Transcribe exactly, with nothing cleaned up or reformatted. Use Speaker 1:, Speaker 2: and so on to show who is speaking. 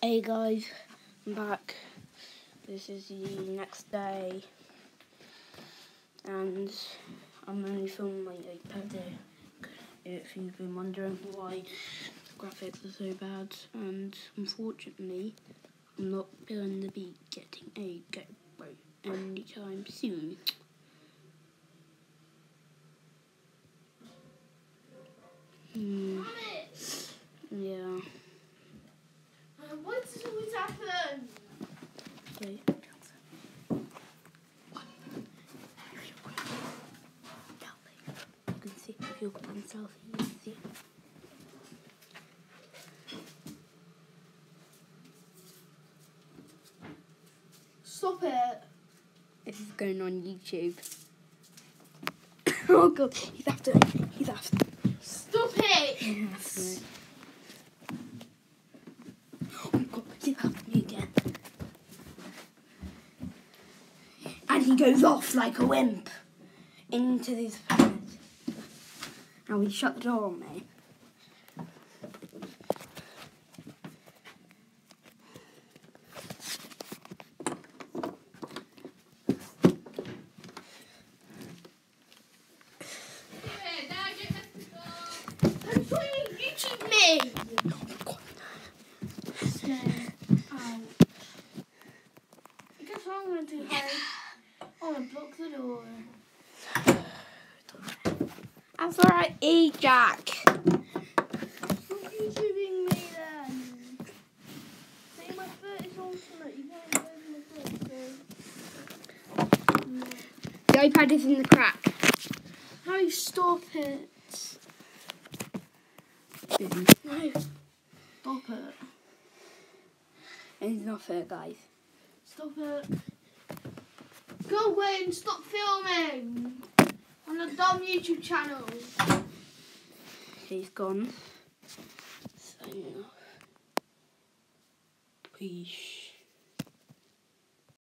Speaker 1: Hey guys, I'm back. This is the next day, and I'm only filming my iPad there. If you've been wondering why the graphics are so bad, and unfortunately, I'm not going to be getting a GoPro anytime soon. Hmm. Yeah.
Speaker 2: What's always happened?
Speaker 1: Okay. You can see if you're on selfie, you can see.
Speaker 2: Stop it.
Speaker 1: This is going on YouTube. Oh god, he's after me. He's after me.
Speaker 2: Stop it.
Speaker 1: He's after me. Oh my god, he's after me again. And he goes off like a wimp into this planet. Now he shut the door on me.
Speaker 2: I'm trying to YouTube me.
Speaker 1: Oh my god.
Speaker 2: Ow. I guess what I'm going to do, Harry. I'm going to block the door.
Speaker 1: That's alright, eat Jack.
Speaker 2: Stop YouTubing me then. See, my foot is ultimate. You can't go to my foot, so.
Speaker 1: The iPad is in the crack.
Speaker 2: Harry, stop it.
Speaker 1: Boom.
Speaker 2: No. Stop it.
Speaker 1: It's not fair, guys.
Speaker 2: Stop it. Go away and stop filming on a dumb YouTube channel.
Speaker 1: He's gone. So, peace.